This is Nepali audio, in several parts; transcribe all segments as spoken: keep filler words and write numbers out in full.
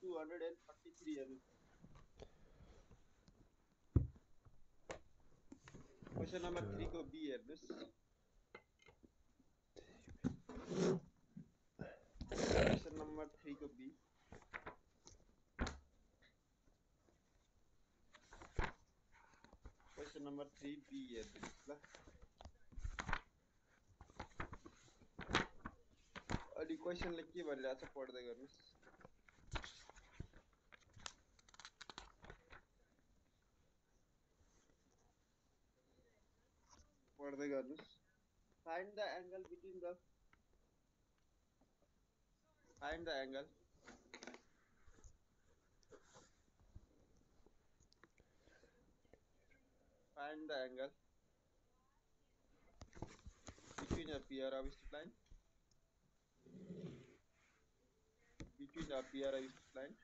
two hundred forty-three हेर्नु क्वेशन नम्बर three को B हेर्नुस् क्वेशन नम्बर three को B question number three B हेर्नुस् ल अनि क्वेशनले के भनिरहेछ पढ्दै गर्नुस् पढ्दै गर्नुस् find the angle between the find the angle find the angle between a pair of straight line between a pair of straight line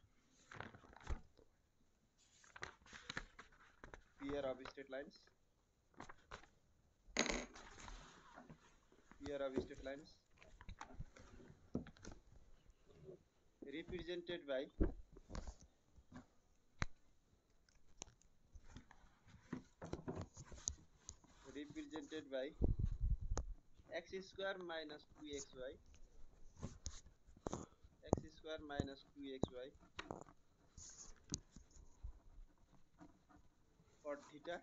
pair of straight lines pair of straight lines represented by represented by x square minus two x y x square minus two x y cot theta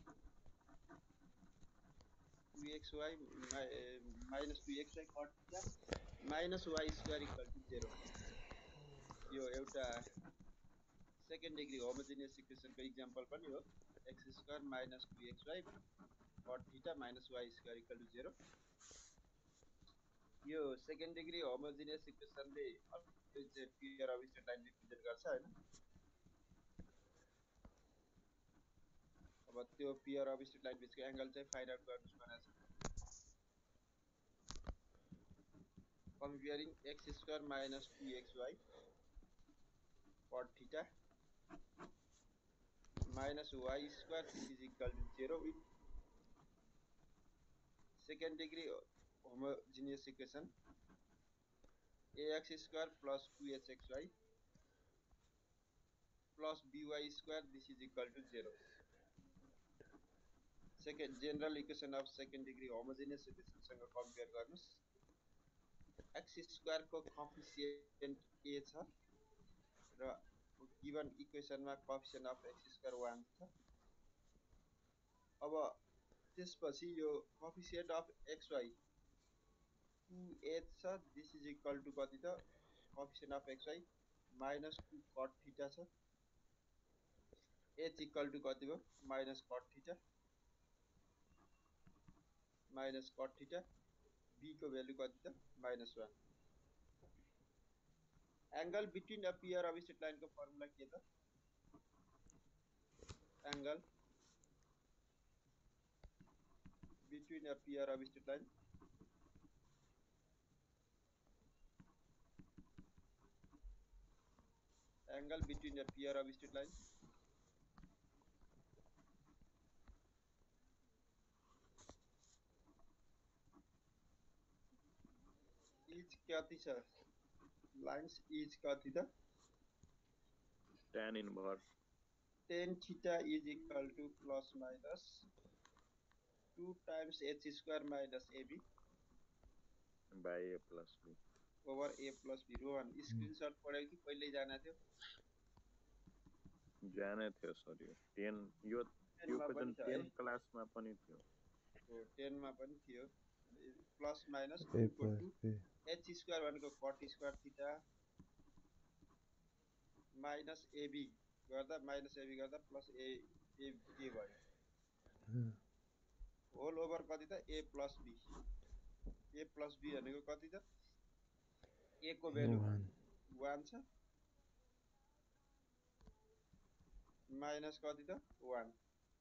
two x y minus two x y cot theta minus y square equal to zero यो एउटा सेकेन्ड डिग्री होमोजेनियस इक्वेसन को एक्जाम्पल पनि हो x square minus two x y cot theta minus y square equal to zero यो सेकेन्ड डिग्री होमोजेनियस इक्वेसनले always pair of straight line represent गर्छ हैन अब त्यो पेयर अफ स्ट्रेट लाइन बिचको एंगल चाहिँ फाइन्ड आउट गर्नुस् भनेको छ comparing x square minus two x y cot theta minus y square this is equal to zero with second degree homogeneous equation ax square plus two h x y plus by square this is equal to zero second general equation of second degree homogeneous equation सँग कम्पेयर गर्नुस् x square को कोएफिसिएन्ट a छ र गिवन इक्वेसन मा coefficient of x square one छ अब त्यसपछि यो coefficient of xy two h छ दिस इज इक्वल टु कति त coefficient of xy minus two cot theta छ h इक्वल टु कति हो minus cot theta minus cot theta b को भ्यालु कति त minus one angle between a pair of straight line को फर्मुला के त angle between a pair of straight line angle between a pair of straight line is कति छ लाइन्स इज कति त tan inverse tan theta is equal to plus minus two times h square minus ab by a plus b over a plus b Rohan screenshot पढ्यो कि पहिल्यै जाना थियो जाने थियो सर यो ten यो यो क्वेशन ten क्लास मा पनि थियो हो ten मा पनि थियो प्लस माइनस two को two h स्क्वायर भनेको cot square theta minus ab गर्दा माइनस ab गर्दा प्लस a a भयो होल ओभर कति त a plus b a plus b भनेको कति त a को भ्यालु one छ माइनस कति त one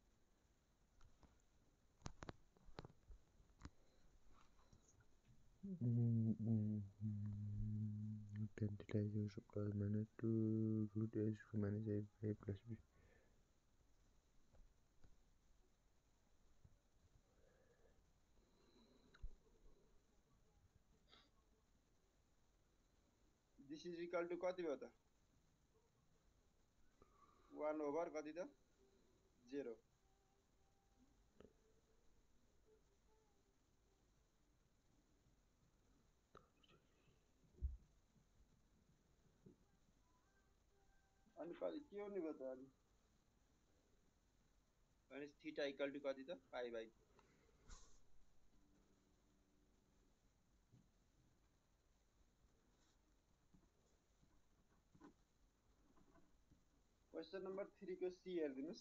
tan theta is equal to plus minus two root h minus a by a plus b. This is equal to कति भयो त one over कति त zero अनि कति के हुने भयो त अनि अनि थीटा इक्वल टु कति त pi by question number three को सी हेरिदिनुस्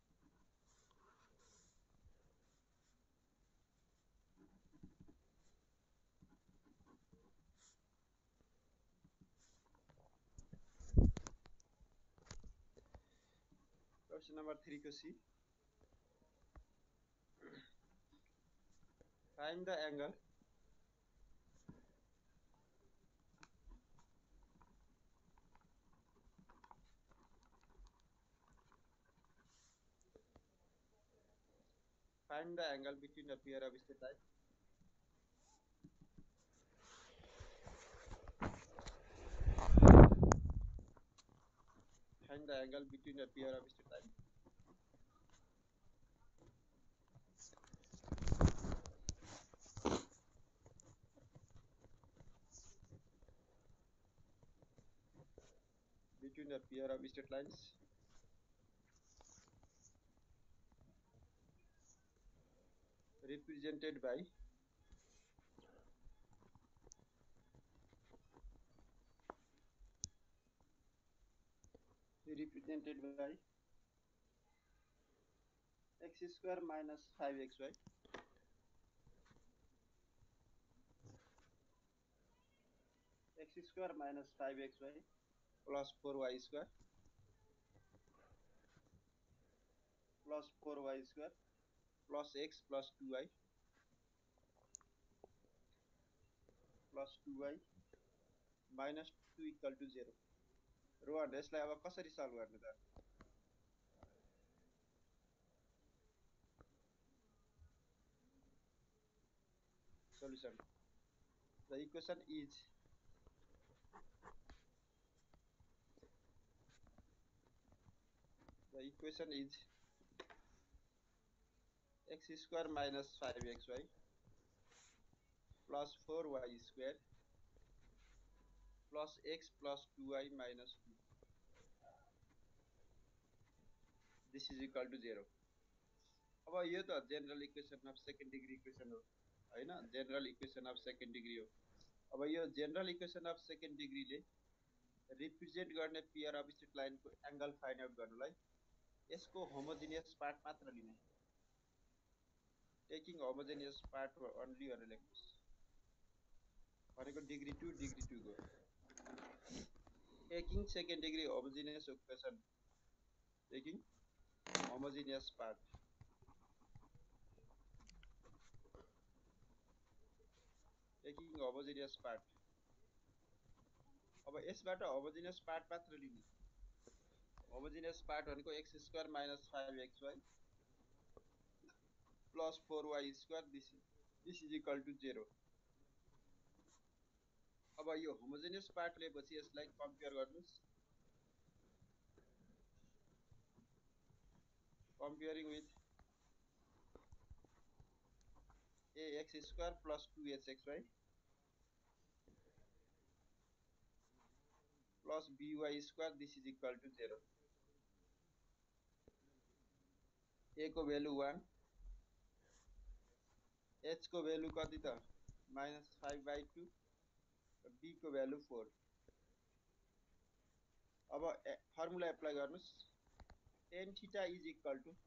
क्वेश्चन नम्बर थ्री को C find the angle find the angle between a pair of straight lines find the angle between a pair of straight lines between a pair of straight lines represented by represented by x square minus five x y x square minus five x y plus four y square plus four y square plus x plus two y plus two y minus two equal to zero Rohan यसलाई अब कसरी सल्भ गर्ने त solution the equation is the equation is x square minus five x y plus four y square plus x plus two y minus two this is equal to zero अब यो त general equation of second degree equation हो हैन general equation of second degree हो अब यो जनरल इक्वेसन अफ सेकेन्ड डिग्रीले रिप्रेजेन्ट गर्ने पेयर अफ स्ट्रेट लाइनको एंगल फाइन्ड आउट गर्नलाई यसको होमोजेनियस पार्ट मात्र लिने टेकिङ होमोजेनियस पार्ट ओन्ली भनेर लेख्नुस् भनेको डिग्री टू डिग्री टू को taking second degree homogeneous equation taking homogeneous part taking homogeneous part अब यसबाट होमोजेनियस पार्ट मात्र लिने होमोजेनियस पार्ट भनेको x square minus five x y plus four y square this this is equal to zero अब यो होमोजेनियस पार्ट लिएपछि यसलाई कम्पेयर गर्नुस् comparing with ax square plus two h x y plus by square this is equal to zero a को भ्यालु one h को भ्यालु कति त minus five by two b को भ्यालु four अब फर्मुला एप्लाई गर्नुस् tan theta is equal to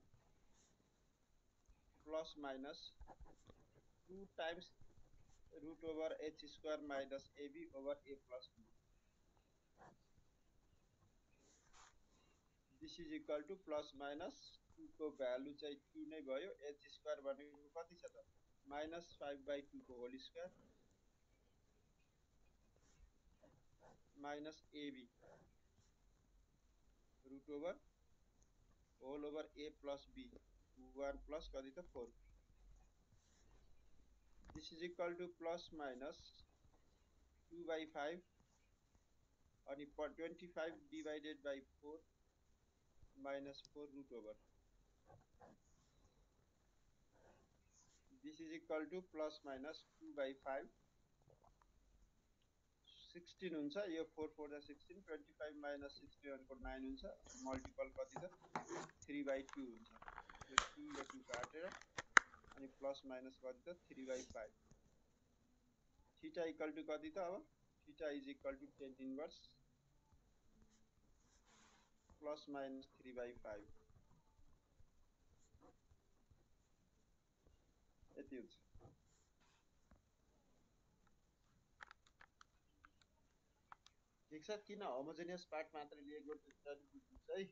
plus minus two times root over h square minus ab over a plus b this is equal to plus minus two को भ्यालु चाहिँ two नै भयो h square भनेको कति छ त minus five by two को whole square minus ab root over whole over a plus b one plus कति त four this is equal to plus minus two by five अनि twenty-five divided by four minus four root over. This is equal to plus minus two by five. sixteen हुन्छ यो four four जा sixteen, twenty-five minus sixteen भनेको nine हुन्छ, मल्टिपल कति छ three by two हुन्छ, यो two र two काटेर अनि प्लस माइनस कति त three by five. Theta equal to कति त अब theta is equal to tan inverse plus minus three by five. यति हुन्छ. ठिक छ, किन होमोजेनियस पार्ट मात्र लिएको त बुझ्नुस् है.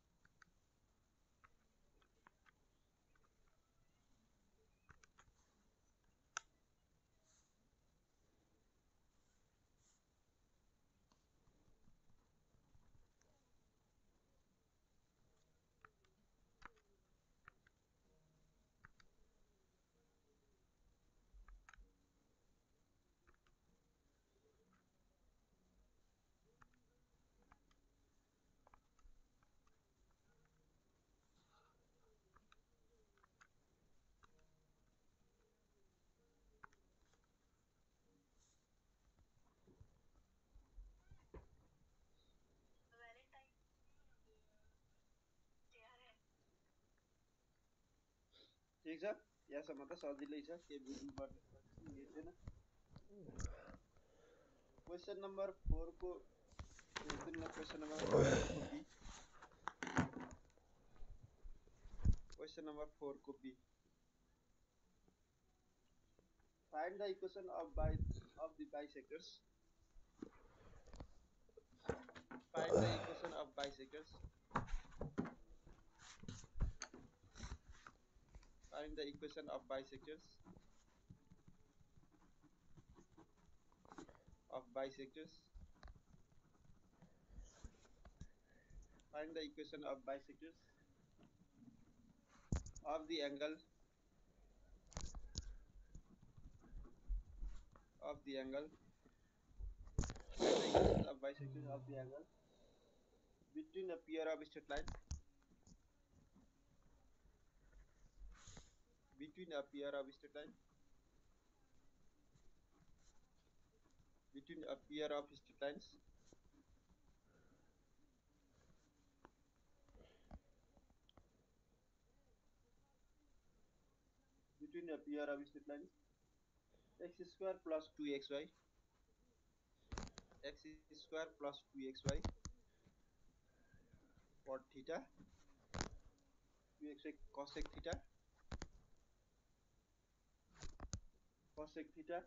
ठीक छ, यहाँसम्म त सजिलै छ, के बुझ्नु पर्ने छैन. क्वेशन नम्बर four को हेर्दिन न, क्वेशन नम्बर four को बी. क्वेशन नम्बर four को B. Find the equation of by of the bisectors. Find the equation of bisectors. Find the equation of bisectors. Of bisectors. Find the equation of bisectors. Of the angle. Of the angle. Find the equation of bisectors of the angle between a pair of straight lines. Between a pair of straight lines. Between a pair of straight lines. Between a pair of straight lines. X square plus two x y. X square plus two x y. For theta. two x y cosec theta. Cosec theta.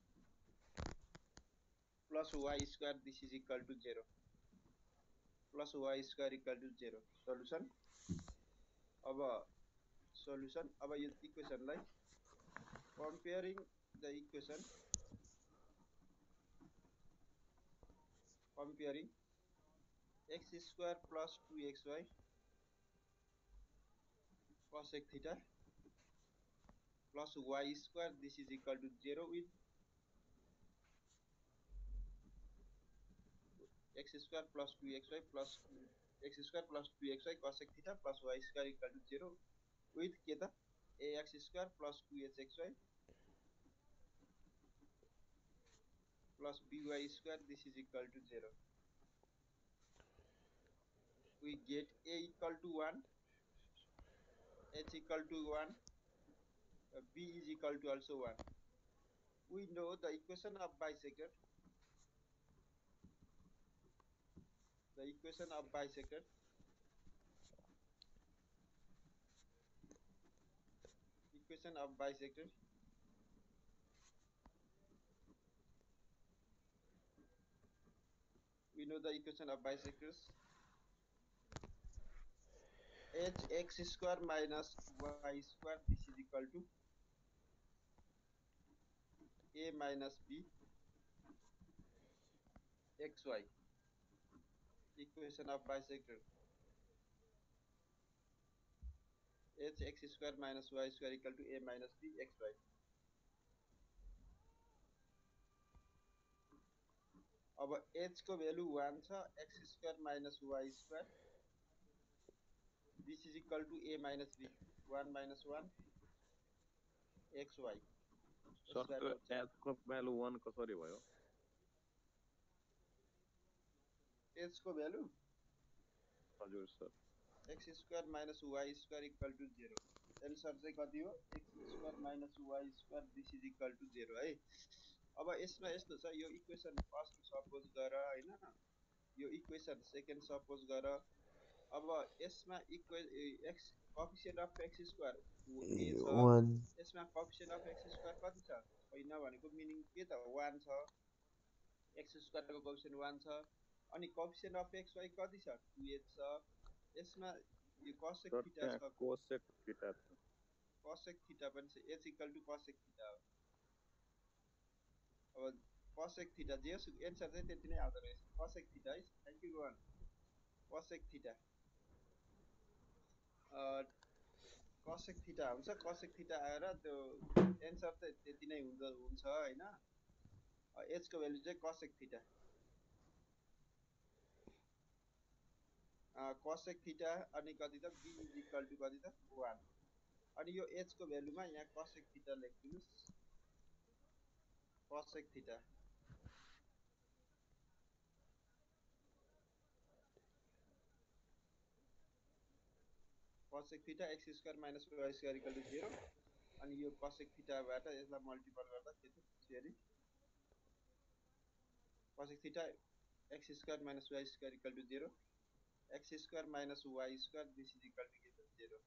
Plus y square, this is equal to zero. Plus y square equal to zero. Solution. अब solution. अब यो equation लाई comparing the equation. Comparing x square plus two x y cosec theta plus y square, this is equal to zero with x square plus two x y plus x square plus two x y cosec theta plus y square equal to zero with के त ax square plus two h x y plus by square, this is equal to zero. We get a equal to one, h equal to one, uh, b is equal to also one. We know the equation of bisector. The equation of bisector. Equation of bisector. We know the equation of bisectors. H x square minus y square, this is equal to a minus b xy. Equation of bisector. H x square minus y square equal to a minus b xy. अब h को value one छ, x square minus y square this is equal to a minus b, one minus one xy sir square त्यो आउँछ h को भ्यालु one कसरी भयो? h को भ्यालु हजुर sir x square minus y square equal to zero. Answer चाहिँ कति हो x square minus y square this is equal to zero है। अब यसमा यस्तो छ यो इक्वेसन फर्स्ट सपोज गर हैन, यो इक्वेसन सेकेन्ड सपोज गर। अब यसमा इक्वे x coefficient of x square a छ, one यसमा कोएफिसिएन्ट अफ x स्क्वायर कति छ हैन भनेको मिनिङ के त one छ, x स्क्वायर को कोएफिसिएन्ट one छ। अनि कोएफिसिएन्ट अफ xy कति छ two h छ। यसमा यो cosec सर थीटा त्यहाँ छ, कोसेक थीटा छ। cosec थीटा पनि छ, h equal to cosec theta हो। अब cosec थीटा जे होस् एन्सर चाहिँ त्यति नै आउँदो रहेछ cosec थीटा है। Thank you Rohan. cosec theta a cosec theta हुन्छ, cosec थीटा आएर त्यो एन्सर चाहिँ त्यति नै हुन्छ हुन्छ हैन। h को भ्यालु चाहिँ cosec theta a cosec theta अनि कति त b इज इक्वल टु कति त one। अनि यो h को भ्यालुमा यहाँ cosec थीटा लेख्दिनुस्, cosec theta cosec theta x square minus y square equal to zero। अनि यो cosec थीटाबाट यसलाई मल्टिपल गर्दा के त फेरि cosec theta x square minus y square equal to zero, x square minus y square this is equal to के त zero।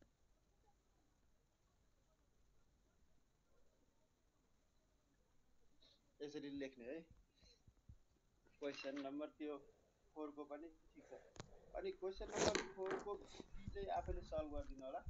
यसरी लेख्ने है। क्वेशन नम्बर त्यो four को पनि ठीक छ। अनि क्वेशन नम्बर four को सी चाहिँ आफैले सल्भ गर्दिनु होला।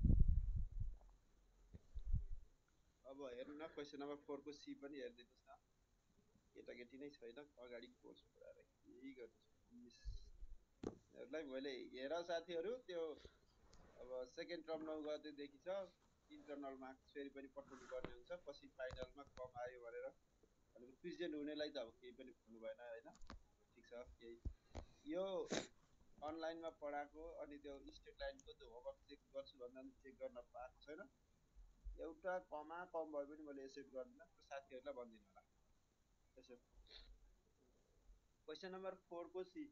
अब हेर्नु न क्वेशन नम्बर four को सी पनि हेर्दिनुस् न। केटाकेटी नै छैन अगाडि कोर्स पढाएर केही गर्नु हेर्लाई मैले हेर साथीहरु त्यो अब सेकेन्ड टर्मिनल गर्दै देखि छ, इन्टरनल मार्क्स फेरि पनि पठाउनु पर्ने हुन्छ पछि फाइनलमा कम आयो भनेर भनेको प्रेजेन्ट हुनेलाई त अब केही पनि भन्नु भएन हैन। ठीक छ केही यो अनलाइनमा पढाएको अनि त्यो स्टेट लाइनको त्यो होमवर्क चेक गर्छु भन्दा पनि चेक गर्न पाएको छैन। एउटा कमा कम भए पनि मैले एक्सेप्ट गर्दिन, साथीहरुलाई भन्दिनु होला। त्यसो क्वेशन नम्बर four को सी,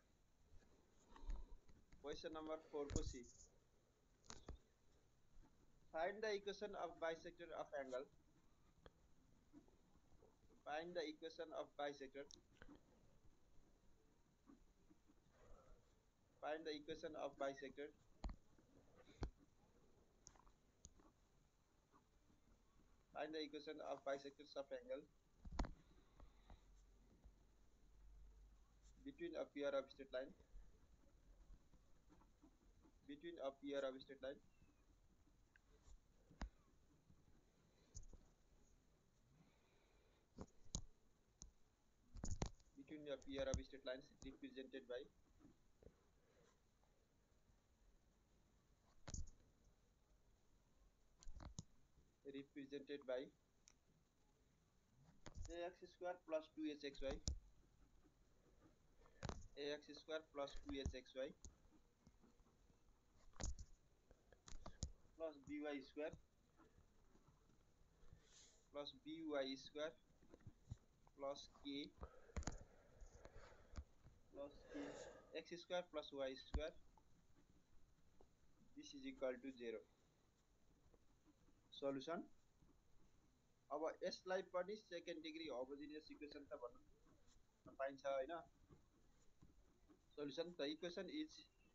क्वेशन नम्बर four को C, find the equation of bisector of angle, find the equation of bisector, find the equation of bisector, find the equation of bisectors of angle between a pair of straight line, between a pair of straight line between a pair of straight lines represented by represented by ax square plus two h x y, ax square plus two h x y plus by square plus by square plus k plus k x square plus y square this is equal to zero। Solution अब यसलाई पनि सेकेन्ड डिग्री होमोजेनियस इक्वेसन त भन्न पाइन्छ हैन। Solution the equation is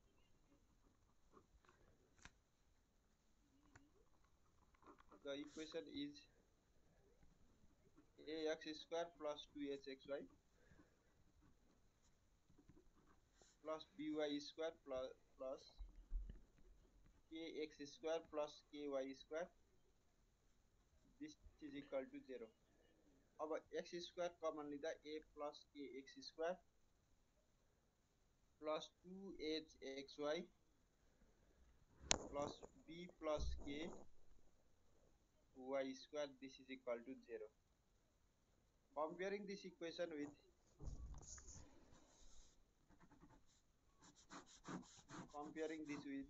the equation is ax square plus two h x y plus by square plus plus kx square plus ky square this is equal to zero। अब x square कमन लिँदा a plus kx square plus two h x y plus b plus k y square this is equal to zero। Comparing this equation with comparing this with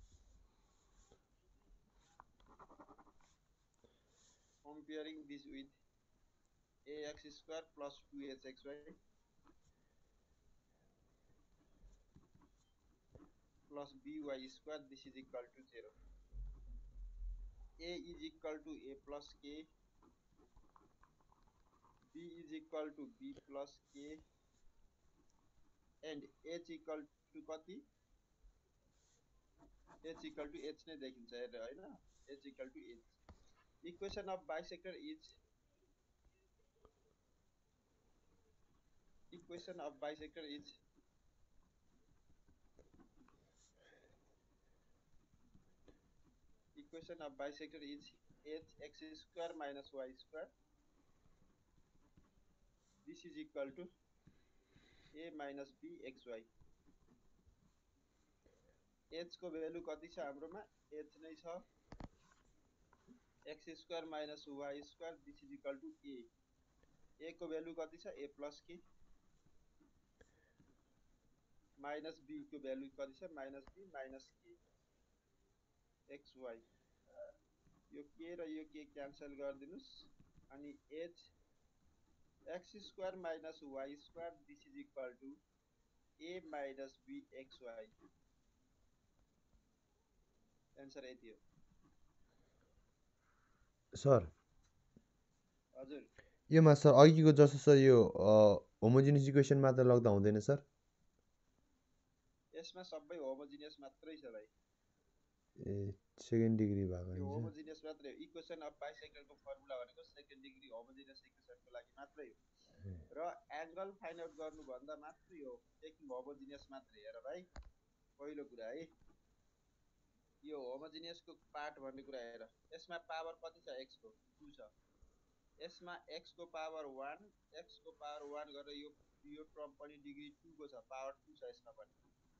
comparing this with ax square plus two h x y plus by square, this is equal to zero. A is equal to a plus k, b is equal to b plus k, and h equal to कति h equal to h नै देखिन्छ हेरेर हैन h equal to h. Equation of bisector is equation of bisector is equation of bisector is h x square minus y square, this is equal to a minus b xy. h को भ्यालु कति छ हाम्रोमा h नै छ x square minus y square, this is equal to a. a को भ्यालु कति छ a plus k minus b को भ्यालु कति छ minus b minus k xy. यो k र यो k क्यान्सल गरिदिनुस् अनि h x square minus y square, this is equal to a minus b xy. Answer यति हो सर. हजुर योमा सर अघिको जस्तो सर यो होमोजिनियस इक्वेसन मात्र लाग्दा हुँदैन सर? यसमा सबै होमोजिनियस मात्रै छ भाइ. ए सेकेन्ड डिग्री भएको यो हुन्छ. होमोजिनियस मात्रै हो. इक्वेसन अफ बाइसेक्टरको फर्मुला भनेको सेकेन्ड डिग्री होमोजिनियस इक्वेसनको लागि मात्रै हो. र एंगल फाइन्ड आउट गर्नु भन्दा मात्रै हो टेकिङ होमोजिनियस मात्रै. हेर भाइ पहिलो कुरा है यो होमोजिनियस को पार्ट भन्ने कुरा हेर. यसमा पावर कति छ x को टू छ. यसमा x को पावर वन x को पावर वन गरेर यो यो टर्म पनि डिग्री टू को छ पावर टू छ. यसमा पनि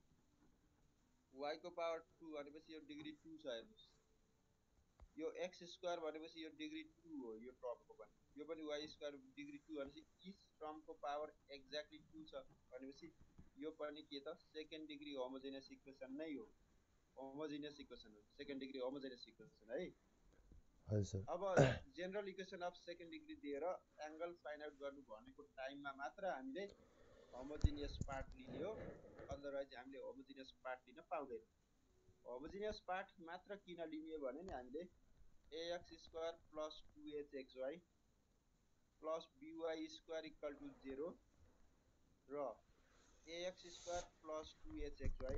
y को पावर टू भनेपछि यो डिग्री टू छ. हेर्नुस् यो x स्क्वायर भनेपछि यो डिग्री टू हो. यो टर्मको पनि यो पनि y स्क्वायर डिग्री टू भनेपछि इच टर्मको पावर एक्ज्याक्टली टू छ भनेपछि यो पनि के त सेकेन्ड डिग्री होमोजिनियस इक्वेसन नै हो. होमोजिनियस इक्वेसन हो सेकेन्ड डिग्री होमोजिनियस इक्वेसन है. हजुर. अब general equation of second degree दिएर एंगल फाइन्ड आउट गर्नु भनेको टाइममा मात्र हामीले होमोजिनियस पार्ट लिने हो. अदरवाइज हामीले होमोजिनियस पार्ट लिन पाउँदैन. होमोजिनियस पार्ट मात्र किन लिने भने नि हामीले ax square plus two h xy plus by square equal to zero र ax square plus two h xy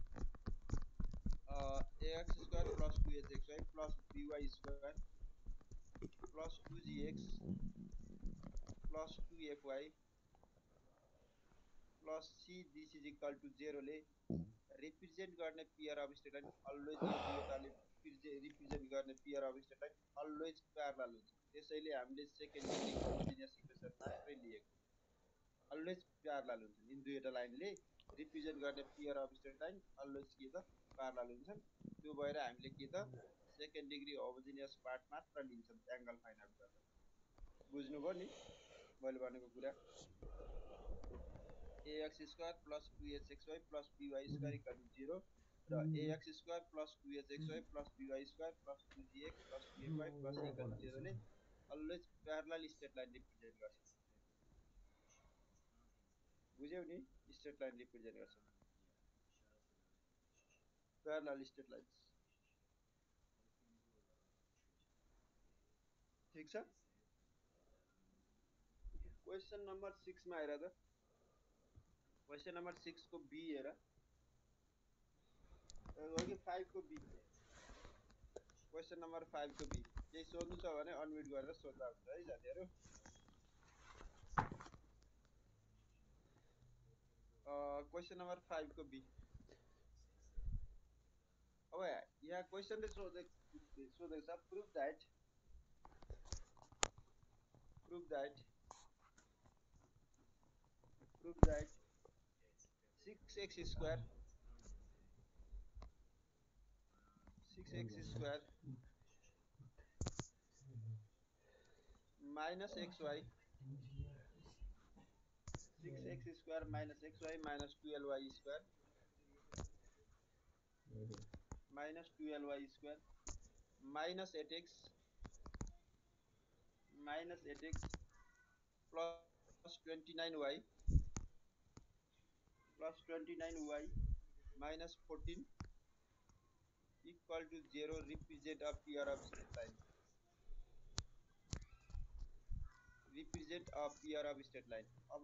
ax square plus two h xy plus by square plus two g x plus two f y plus c, this is equal to zero ले रिप्रेजेन्ट गर्ने pair of straight line always यो दुईटाले रिप्रेजेन्ट गर्ने pair of straight line always parallel हुन्छ. त्यसैले हामीले सेकेन्ड डिग्री होमोजिनियस इक्वेसन मात्रै लिएको. अलवेज प्यारलल हुन्छ. यिन दुईटा लाइनले रिप्रेजेन्ट गर्ने pair of straight line always के त प्यारलल हुन्छन्. त्यो भएर हामीले के त सेकेन्ड डिग्री होमोजिनियस पार्ट मात्र लिन्छौं एंगल फाइन्ड आउट गर्दा. बुझ्नुभयो नि मैले भनेको कुरा. ax square plus two h xy plus by square equal to zero र ax square plus two h xy plus by square plus two g x plus two f y plus equal to zero ले always parallel straight line represent गर्छ. बुझ्यौ नि स्ट्रेट लाइन रिप्रेजेन्ट गर्छ प्यारलल स्ट्रेट लाइन्स. ठीक छ. क्वेशन नम्बर सिक्स मा हेर त. क्वेशन नंबर सिक्स को बी हेर कि फाइव को बी. क्वेशन नंबर फाइव को बी केही सोध्नु छ भने अनम्युट गरेर सोध्दा हुन्छ है साथीहरु. क्वेशन नंबर फाइव को बी. अब यहाँ क्वेशन ले सोधे सोधेको छ prove that prove that prove that six x square six x square minus x y six x square minus x y minus twelve y square minus twelve y square minus eight x minus eight x plus twenty-nine y plus twenty-nine y minus fourteen equal to zero represent a pair of straight line. Represent a pair of straight line. अब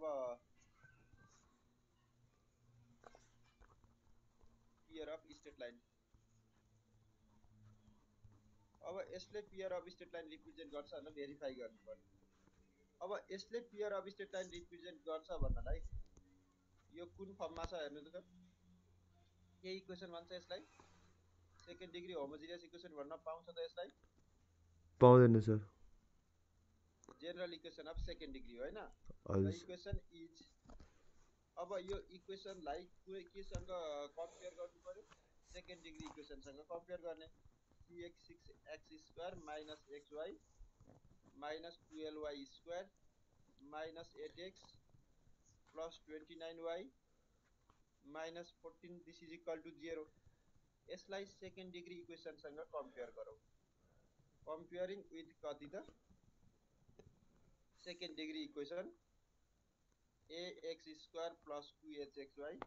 pair of straight line. अब यसले pair of straight line represent गर्छ भनेर भेरिफाई गर्नु पर्यो. अब यसले pair of straight line represent गर्छ भन्नलाई यो कुन फर्ममा छ हेर्नु त. के इक्वेसन भन्छ यसलाई? सेकेन्ड डिग्री होमोजिनियस इक्वेसन भन्न पाउँछ त यसलाई? पाउँदैन sir. General equation of second degree हैन. हजुर. इक्वेसन इज अब यो इक्वेसनलाई केसँग कम्पेयर गर्नु पर्यो? सेकेन्ड डिग्री इक्वेसनसँग कम्पेयर गर्ने. Three x six x square minus x y minus twelve y square minus eight x plus twenty nine y minus fourteen this is equal to zero. यसलाई सेकेन्ड डिग्री इक्वेसनसँग कम्पेयर गरौँ. कम्पेयरिङ विथ कति त? Second degree equation ax square plus two h x y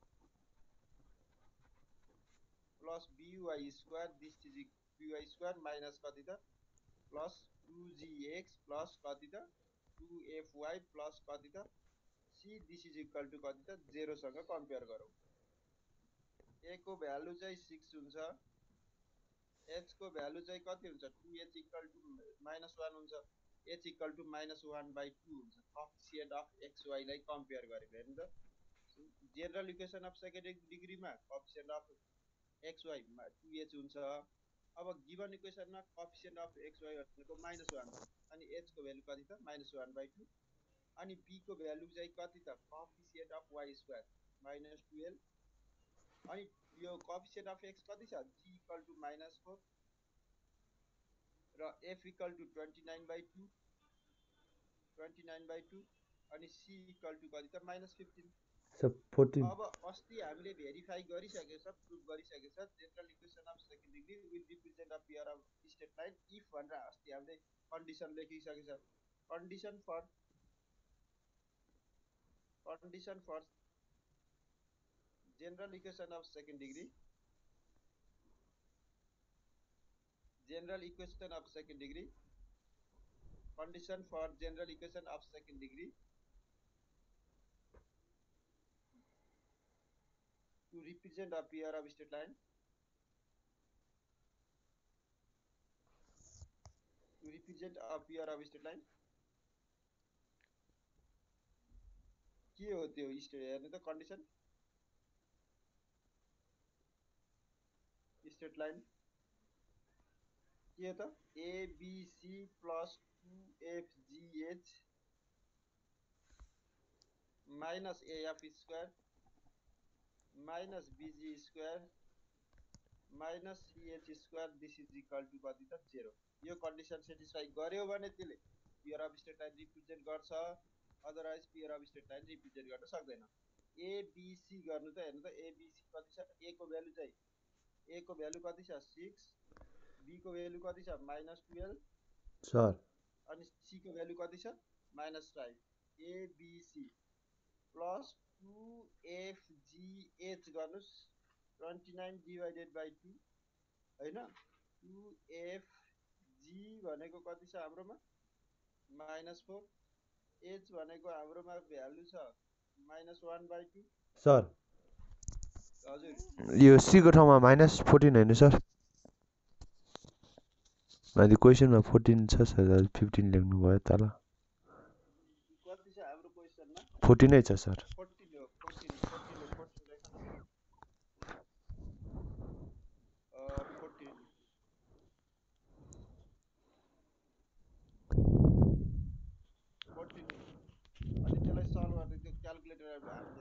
plus by square this is by square minus कति त plus two g x plus कति त two f y plus कति त c this is equal to कति त zero सँग कम्पेयर गरौँ. a को भ्यालु चाहिँ six हुन्छ, h को भ्यालु चाहिँ कति हुन्छ? two h equal to minus one हुन्छ, h equal to minus one by two हुन्छ. कोएफिसिएन्ट अफ xy लाई कम्पेयर गरेको हेर्नु त. जनरल इक्वेसन अफ सेकेन्ड डिग्रीमा coefficient of xy two h हुन्छ. अब गिवन इक्वेसनमा कोएफिसिएन्ट अफ xy भनेको minus one अनि h को भ्यालु कति त minus one by two अनि b को भ्यालु चाहिँ कति त coefficient of y square minus twelve अनि यो कोएफिसिएन्ट अफ x कति छ? g equal to minus four र f equal to twenty-nine by two twenty-nine by two अनि c equal to कति त minus fifteen. सब fourteen. अब अस्ति हामीले भेरिफाई गरिसकेको छ, प्रुफ गरिसकेको छ. General equation of second degree will represent a pair of straight line if भनेर अस्ति हामीले कन्डिसन लेखिसकेको छ. Condition for condition for general equation of second degree general equation of second degree condition for general equation of second degree to represent a pair of straight line to represent a pair of straight line के हो त्यो हेर्नु त. कन्डिसन स्ट्रेट लाइन के हो त? abc plus two f g h minus af square minus bg square minus ch square this is equal to कति त zero. यो कन्डिसन सेटिस्फाई गर्यो भने त्यसले pair of straight line represent गर्छ, otherwise pair of straight line represent गर्न सक्दैन. abc गर्नु त हेर्नु त. abc कति छ? a को भ्यालु चाहिँ a को भ्यालु कति छ? six b को भ्यालु कति छ? minus twelve सर अनि c को भ्यालु कति छ? minus five. abc plus two f g h गर्नुस् twenty-nine divided by two हैन. two f g भनेको कति छ हाम्रोमा? minus four. h भनेको हाम्रोमा भ्यालु छ minus one by two. Sir हजुर यो c को ठाउँमा minus fourteen हैन सर? माथि क्वेशनमा fourteen छ सर, fifteen लेख्नु भयो तल. कति छ हाम्रो क्वेशनमा? fourteen नै छ सर. fourteen हो. fourteen fourteen हो. fourteen लेख्नु अ fourteen fourteen अनि त्यसलाई सल्भ गर्ने त्यो क्याल्कुलेटरमा हाल्नु.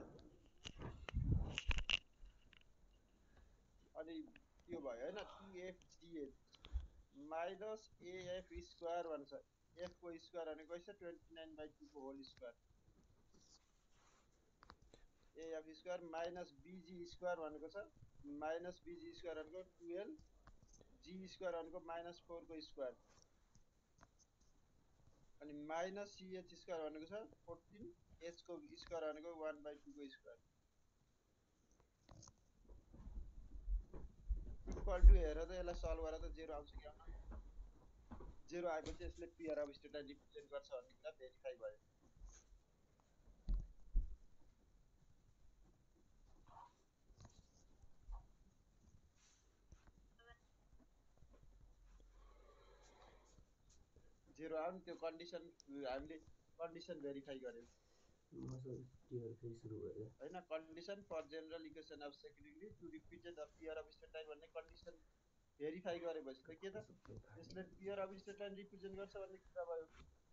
अनि यो भयो हैन. two f g h minus af square भन्छ. f को स्क्वायर भनेको छ twenty-nine by two को whole square. A F square minus B G square भनेको छ माइनस बिजी स्क्वायर भनेको टुवेल्भ जी स्क्वायर भनेको माइनस फोरको स्क्वायर अनि माइनस सिएच स्क्वायर भनेको छ फोर्टिन एचको स्क्वायर भनेको वान बाई टूको स्क्वायर इक्वल टु हेरेर त यसलाई सल्भ गरेर त जेरो आउँछ कि आउन जेरो आएपछि यसले पेयर अफ स्टेटलाई रिप्रेजेन्ट गर्छ भन्ने कुरा भेरिफाई भयो जेरो आउनु त्यो कन्डिसन हामीले कन्डिसन भेरिफाई गर्यौं हैन condition for general equation of second degree to represent a pair of straight line भन्ने कन्डिसन भेरिफाई गरेपछि त के त यसले pair of straight line represent गर्छ भन्ने कुरा भयो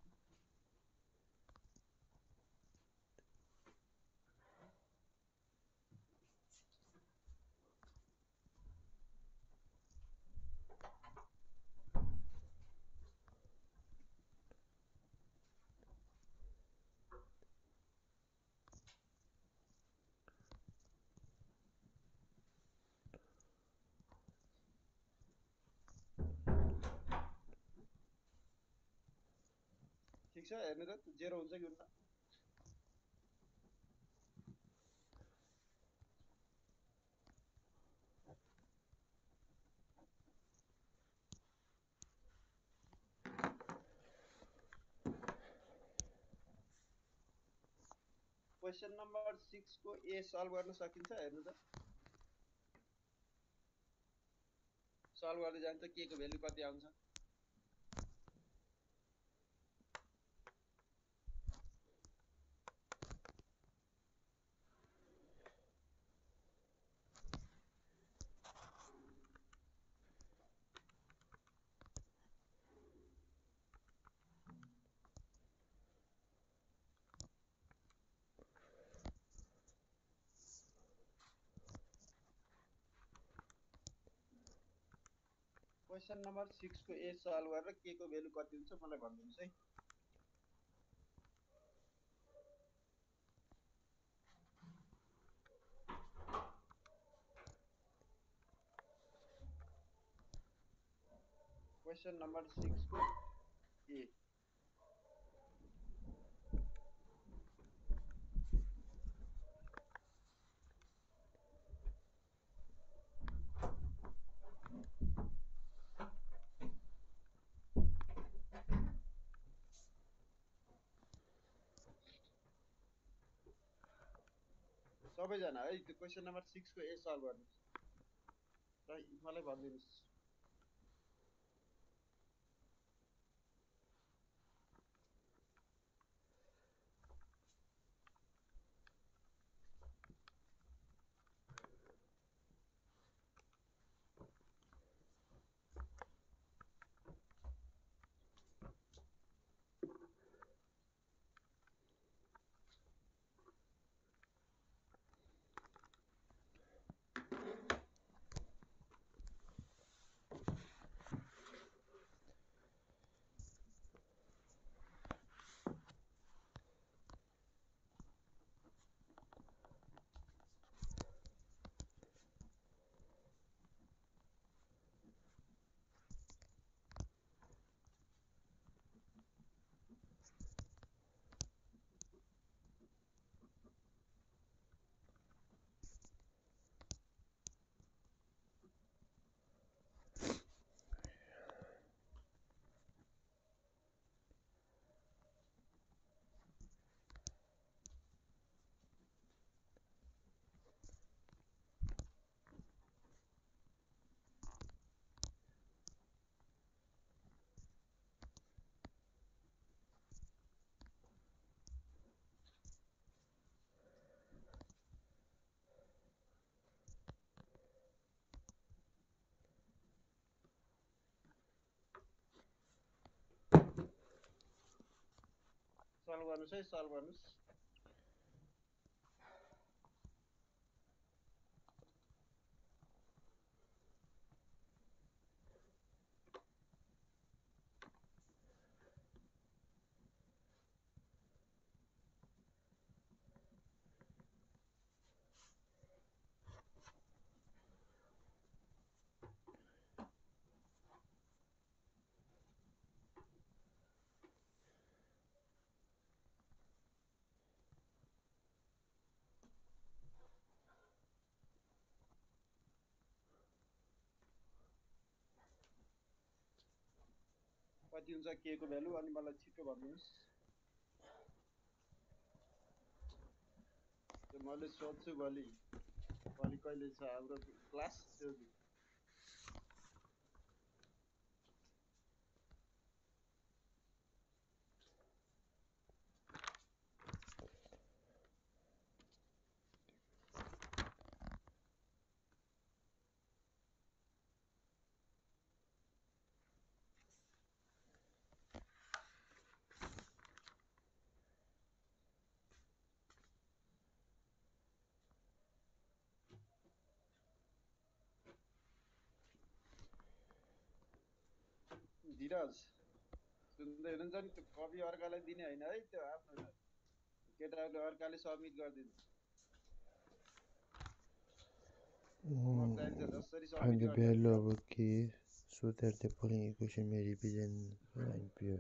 ठीक छ हेर्नु त जेरो हुन्छ कि हुन्न क्वेशन नम्बर सिक्स को ए सल्भ गर्न सकिन्छ हेर्नु त सल्भ गर्दै जान्छ के को भ्यालु कति आउँछ क्वेशन नम्बर सिक्स को ए सल्भ गरेर के को भ्यालु कति हुन्छ मलाई भनिदिनुस् है क्वेशन नम्बर सिक्स को ए सबैजना है त्यो क्वेशन नम्बर सिक्स को ए सल्भ गर्नुस् र मलाई भनिदिनुस् सल्भ गर्नुस् है सल्भ गर्नुस् कति हुन्छ के को भ्यालु अनि मलाई छिटो भन्दिनुस् त्यो मैले सोध्छु भोलि भोलि कहिले छ हाम्रो क्लास सोध्छु धीरज सुन्दै हुनुहुन्छ नि त्यो कपी अर्कालाई दिने होइन है त्यो आफ्नो केटाहरूले अर्काले सबमिट गरिदिन्छ Mm, चाहिन्छ जसरी find सबमिट the गर्छ value of a key so that the following equation may represent line pure.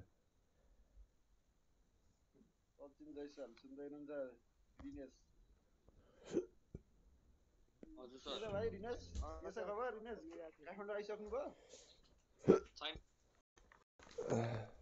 Sachin Jaisal सुन्दै हुनुहुन्छ दिनेश हजुर के छ सर भाइ रिनेश के छ खबर रिनेश काठमाडौँ आइसक्नु भयो छैन